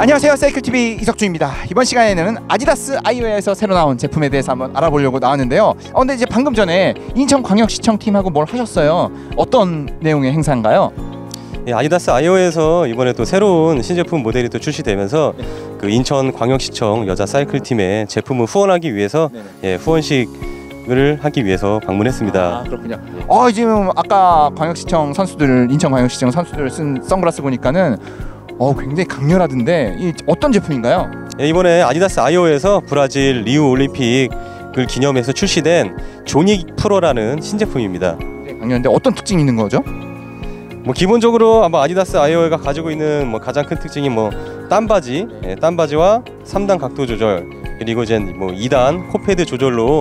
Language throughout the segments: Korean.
안녕하세요, 사이클TV 이석주입니다. 이번 시간에는 아디다스 아이웨어에서 새로 나온 제품에 대해서 한번 알아보려고 나왔는데요. 근데 이제 방금 전에 인천광역시청 팀하고 뭘 하셨어요? 어떤 내용의 행사인가요? 예, 아디다스 아이웨어에서 이번에 또 새로운 신제품 모델이 또 출시되면서 그 인천광역시청 여자 사이클팀의 제품을 후원하기 위해서 후원식을 하기 위해서 방문했습니다. 아, 그렇군요. 지금 아까 광역시청 선수들, 인천광역시청 선수들 쓴 선글라스 보니까는 굉장히 강렬하던데 이 어떤 제품인가요? 예, 이번에 아디다스 아이오에서 브라질 리우 올림픽을 기념해서 출시된 조니 프로라는 신제품입니다. 강렬한데 어떤 특징이 있는 거죠? 기본적으로 아마 아디다스 아이오가 가지고 있는 가장 큰 특징이 땀바지, 땀바지와 3단 각도 조절, 그리고 이제 2단 코패드 조절로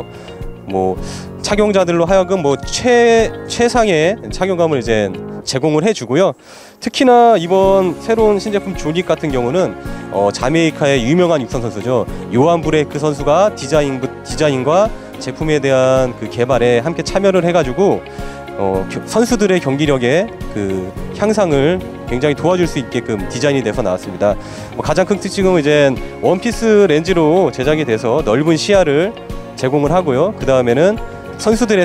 착용자들로 하여금 최상의 착용감을 이제 제공을 해주고요. 특히나 이번 새로운 신제품 조닉 같은 경우는 자메이카의 유명한 육상 선수죠. 요한 브레이크 선수가 디자인과 제품에 대한 그 개발에 함께 참여를 해가지고 선수들의 경기력의 그 향상을 굉장히 도와줄 수 있게끔 디자인이 돼서 나왔습니다. 가장 큰 특징은 이제 원피스 렌즈로 제작이 돼서 넓은 시야를 제공을 하고요. 그 다음에는 선수들의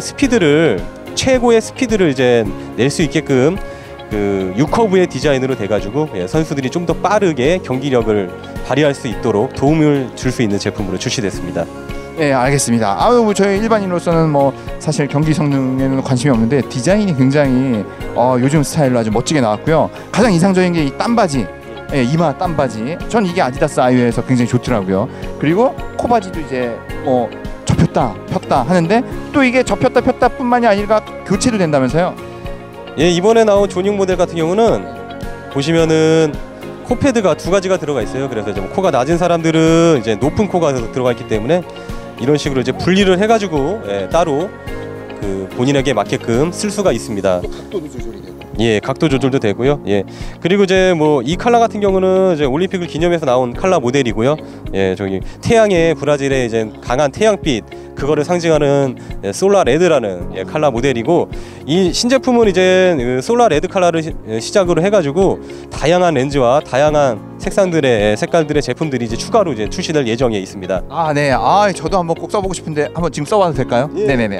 최고의 스피드를 이제 낼 수 있게끔 그 U 커브의 디자인으로 돼가지고 선수들이 좀 더 빠르게 경기력을 발휘할 수 있도록 도움을 줄 수 있는 제품으로 출시됐습니다. 네, 알겠습니다. 저희 일반인으로서는 사실 경기 성능에는 관심이 없는데 디자인이 굉장히 요즘 스타일로 아주 멋지게 나왔고요. 가장 인상적인 게 이 땀바지, 이마 땀바지. 전 이게 아디다스 아이웨어에서 굉장히 좋더라고요. 그리고 코바지도 이제 접혔다 폈다 하는데 또 이게 접혔다 폈다 뿐만이 아니라 교체도 된다면서요? 예, 이번에 나온 조닉 모델 같은 경우는 보시면은 코패드가 2가지가 들어가 있어요. 그래서 이제 코가 낮은 사람들은 이제 높은 코가 들어가 있기 때문에 이런 식으로 이제 분리를 해가지고 따로 그 본인에게 맞게끔 쓸 수가 있습니다. 각도도 조절이 되고. 예, 각도 조절도 되고요. 예, 그리고 이제 이 컬러 같은 경우는 이제 올림픽을 기념해서 나온 컬러 모델이고요. 예, 저기 태양의 브라질의 이제 강한 태양빛 그거를 상징하는 솔라 레드라는 컬러 모델이고, 이 신제품은 이제 그 솔라 레드 컬러를 시작으로 해가지고 다양한 렌즈와 다양한 색깔들의 제품들이 이제 추가로 이제 출시될 예정에 있습니다. 네. 저도 한번 꼭 써보고 싶은데 한번 지금 써봐도 될까요? 예. 네네네.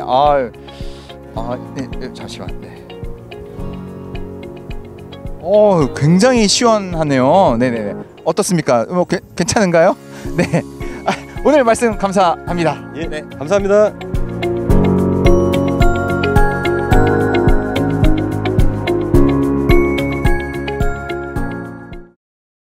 네, 잠시만. 네. 굉장히 시원하네요. 네네네. 어떻습니까? 괜찮은가요? 네. 오늘 말씀 감사합니다. 예, 네, 감사합니다.